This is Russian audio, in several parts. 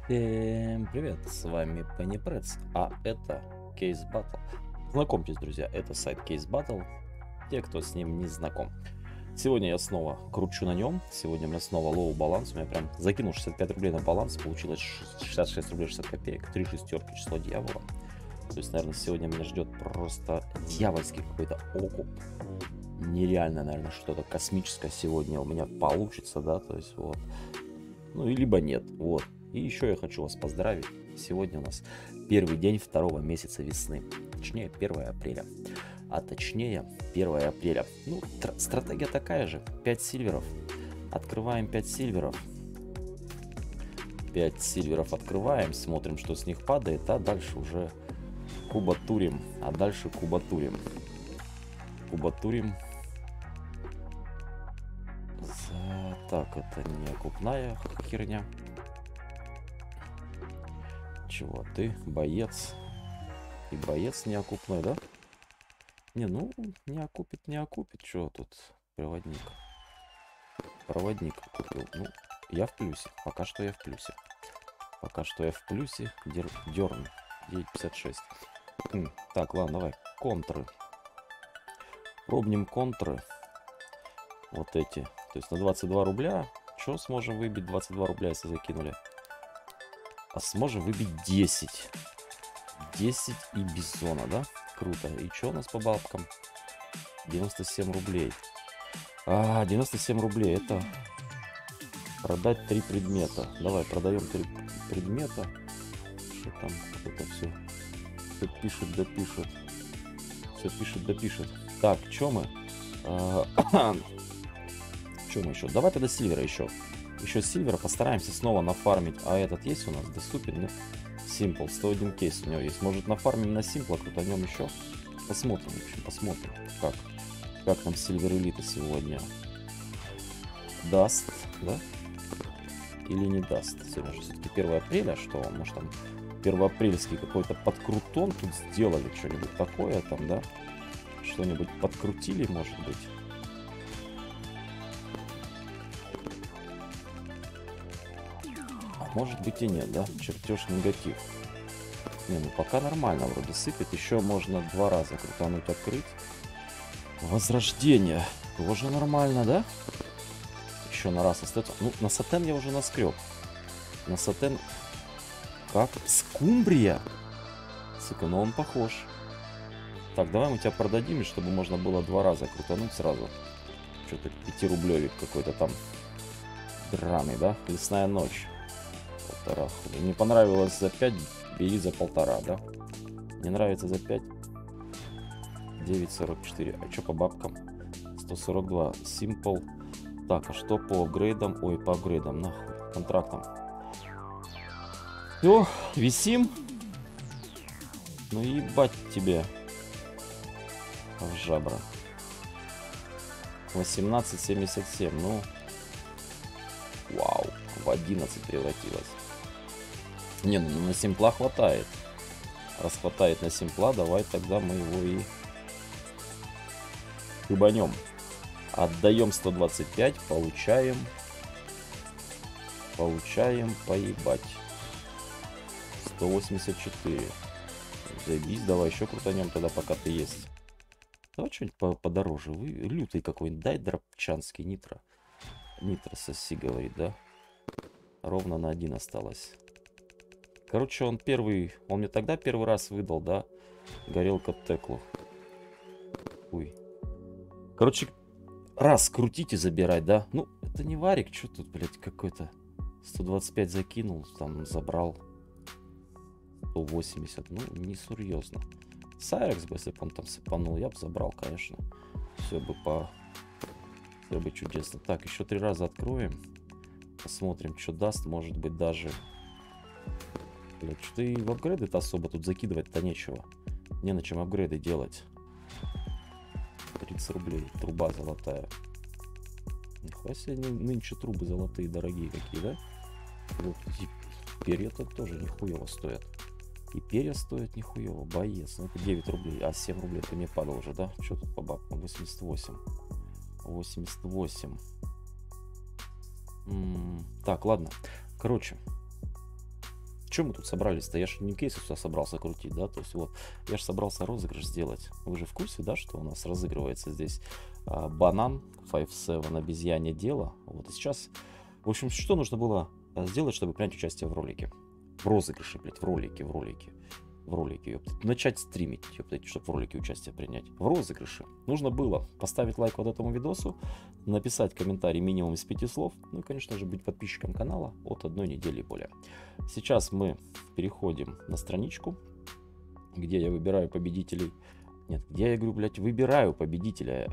Всем привет, с вами Pennypreds, а это Case Battle. Знакомьтесь, друзья, это сайт Case Battle, те, кто с ним не знаком. Сегодня я снова кручу на нем, сегодня у меня снова лоу баланс, у меня прям закинул 65 рублей на баланс, получилось 66 рублей 60 копеек, 3 шестерки, число дьявола. То есть, наверное, сегодня меня ждет просто дьявольский какой-то окуп. Нереально, наверное, что-то космическое сегодня у меня получится, да, то есть вот. Ну, и либо нет, вот. И еще я хочу вас поздравить. Сегодня у нас первый день второго месяца весны. Точнее, 1 апреля. А точнее, 1 апреля. Ну, стратегия такая же. 5 сильверов. Открываем 5 сильверов. 5 сильверов открываем. Смотрим, что с них падает. А дальше уже кубатурим. А дальше кубатурим. Кубатурим. Так, это не окупная херня. Чего ты, боец? И боец не окупной, да? Не, ну, не окупит. Чего тут проводник? Проводник купил. Ну, я в плюсе. Пока что я в плюсе. Пока что я в плюсе. Дерн. 9,56. Так, ладно, давай. Контры. Пробнем контры. Вот эти. То есть на 22 рубля. Что сможем выбить 22 рубля, если закинули? А сможем выбить 10. 10 и бизона, да? Круто. И что у нас по бабкам? 97 рублей. 97 рублей. Это продать 3 предмета. Давай, продаем 3 предмета. Что там? Кто-то все пишет, допишет. Все пишет, допишет. Так, что мы? Что мы еще? Давай тогда сильвера еще. Еще сильвера постараемся снова нафармить. А этот есть у нас? Доступен, нет? Simple, 101 кейс у него есть. Может, нафармим на Simple, крутанем еще. Посмотрим, в общем, посмотрим, как нам Silver Elite сегодня даст, да? Или не даст. Сегодня же все-таки 1 апреля, что он, может, там первоапрельский какой-то подкрутон тут сделали, что-нибудь такое там, да? Что-нибудь подкрутили, может быть. Может быть и нет, да? Чертеж негатив. Не, ну пока нормально вроде сыпет. Еще можно 2 раза крутануть, открыть. Возрождение. Тоже нормально, да? Еще на раз остается. Ну, на сатен я уже наскреб. На сатен... Как? Скумбрия? Сука, ну он похож. Так, давай мы тебя продадим, чтобы можно было 2 раза крутануть сразу. Что-то 5-рублевик какой-то там. Драный, да? Лесная ночь. 1,5. Не понравилось за 5, бери за 1,5, да? Не нравится за 5. 9,44. А что по бабкам? 142. Simple. Так, а что по апгрейдам? Ой, по апгрейдам, нахуй. Контрактам. Все, висим. Ну ебать тебе. В жабра. 18,77. Ну. Вау. В 11 превратилась. Не, ну на симпла хватает. Раз хватает на симпла, давай тогда мы его и хыбанем. Отдаем 125, получаем поебать. 184. Заебись, давай еще крутанем тогда, пока ты есть. Давай что-нибудь подороже. Вы лютый какой-нибудь, дай дропчанский нитро. Нитро соси, говорит, да? Ровно на 1 осталось. Короче, он мне тогда первый раз выдал, да? Горелка Теклу. Ой. Короче, раз крутить и забирать, да? Ну, это не варик, что тут, блядь, какой-то 125 закинул, там забрал 180, ну, не серьезно. Сайрекс бы, если бы он там сыпанул, я бы забрал, конечно. Все бы чудесно. Так, еще 3 раза откроем. Посмотрим, что даст, может быть, даже... Блядь, что-то и в апгрейды-то особо тут закидывать-то нечего. Не на чем апгрейды делать. 30 рублей. Труба золотая. Нихуя себе нынче трубы золотые, дорогие какие, да? Вот, и перья-то тоже нихуево стоят. И перья стоят нихуево. Боец. Ну, это 9 рублей. А 7 рублей это мне падало уже, да? Что тут по бабкам? 88. 88. Так, ладно. Короче. чем мы тут собрались-то? Я же не кейсы сюда собрался крутить, да? То есть вот, я же собрался розыгрыш сделать. Вы же в курсе, да, что у нас разыгрывается здесь банан 5-7, обезьяне дело. Вот, и сейчас, в общем, что нужно было сделать, чтобы принять участие в ролике? В розыгрыше, блядь, в ролике. В ролике, ёптать. Начать стримить, ёптать, чтобы в ролике участие принять. В розыгрыше нужно было поставить лайк вот этому видосу, написать комментарий минимум из 5 слов, ну и, конечно же, быть подписчиком канала от 1 недели и более. Сейчас мы переходим на страничку, где я выбираю победителей. Нет, где я говорю, блядь, выбираю победителя.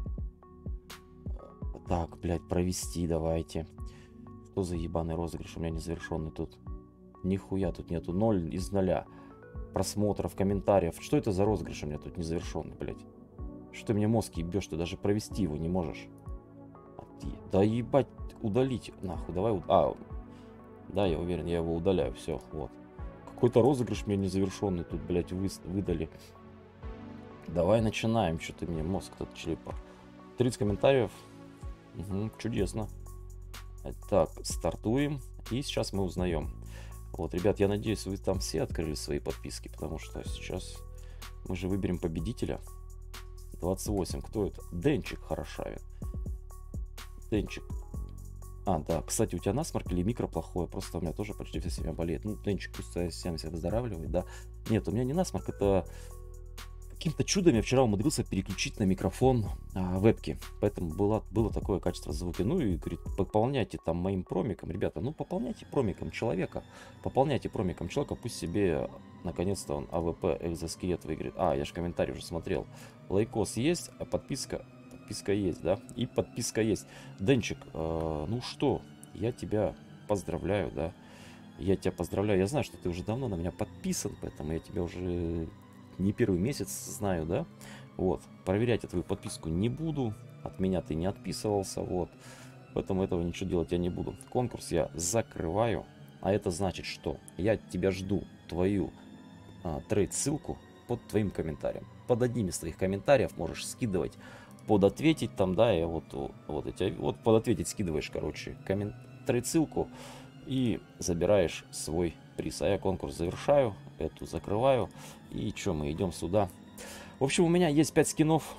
Так, блядь, провести давайте. Что за ебаный розыгрыш у меня незавершенный тут? Нихуя тут нету, 0 из 0 просмотров, комментариев. Что это за розыгрыш у меня тут незавершенный, блядь? Что ты мне мозг ебешь, ты даже провести его не можешь. Да ебать, удалить. Нахуй, давай. Да, я уверен, я его удаляю. Все, вот. Какой-то розыгрыш мне незавершенный тут, блядь, выдали. Давай начинаем. Что ты мне мозг тут черепа. 30 комментариев. Угу, чудесно. Так, стартуем. И сейчас мы узнаем. Вот, ребят, я надеюсь, вы там все открыли свои подписки, потому что сейчас мы же выберем победителя. 28, кто это? Денчик Хорошавин. Денчик. А, да, кстати, у тебя насморк или микро плохое? Просто у меня тоже почти вся семья болеет. Ну, Денчик пусть всем себя выздоравливает, да. Нет, у меня не насморк, это... Каким-то чудом я вчера умудрился переключить на микрофон вебки, поэтому было такое качество звука. Ну и, говорит, пополняйте там моим промиком, ребята, ну пополняйте промиком человека, пусть себе, наконец-то он АВП экзоскелет выиграет. А, я же комментарий уже смотрел. Лайкос есть, а подписка есть, да, и подписка есть. Денчик, ну что, я тебя поздравляю, да, я тебя поздравляю, я знаю, что ты уже давно на меня подписан, поэтому я тебя уже... не первый месяц знаю, да, вот, проверять я твою подписку не буду, от меня ты не отписывался, вот, поэтому этого ничего делать я не буду. Конкурс я закрываю, а это значит, что я тебя жду, твою трейд-ссылку под твоим комментарием. Под одним из твоих комментариев можешь скидывать, подответить там, да, и вот подответить скидываешь, короче, трейд-ссылку и забираешь свой приз. А я конкурс завершаю, эту закрываю. И что, мы идем сюда. В общем, у меня есть 5 скинов.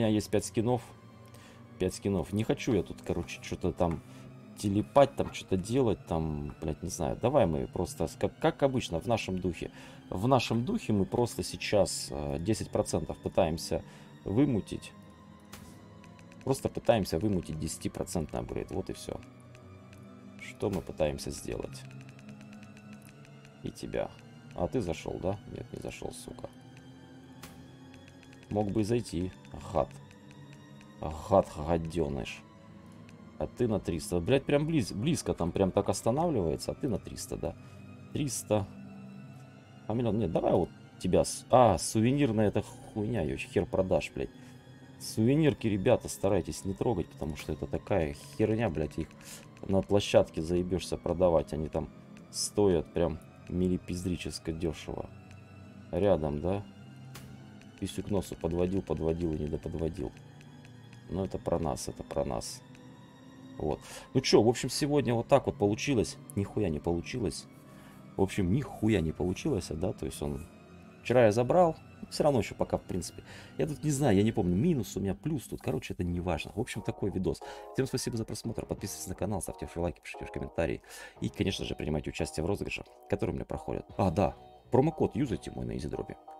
5 скинов. Не хочу я тут, короче, что-то там телепать, там что-то делать, там, блядь, не знаю. Давай мы просто, как обычно, в нашем духе. В нашем духе мы просто сейчас 10% пытаемся вымутить. Просто пытаемся вымутить 10% апгрейд. Вот и все. Что мы пытаемся сделать? И тебя. А ты зашел, да? Нет, не зашел, сука. Мог бы и зайти. Гад, гаденыш. А ты на 300. Блять, прям близко там прям так останавливается. А ты на 300, да. 300. А миллион. Нет, давай вот тебя... сувенирная эта хуйня. Ее хер продашь, блядь. Сувенирки, ребята, старайтесь не трогать, потому что это такая херня, блядь. Их на площадке заебешься продавать. Они там стоят прям милипиздрически дешево. Рядом, да? Писю к носу подводил и не доподводил. Но это про нас, Вот. Ну что, в общем, сегодня вот так вот получилось. Нихуя не получилось. В общем, нихуя не получилось, да? То есть он... Вчера я забрал. Все равно еще пока, в принципе. Я тут не знаю, я не помню, минус у меня, плюс тут. Короче, это не важно. В общем, такой видос. Всем спасибо за просмотр. Подписывайтесь на канал, ставьте лайки, пишите комментарии. И, конечно же, принимайте участие в розыгрыше, который у меня проходит. А, да, промокод юзайте мой на EasyDrop.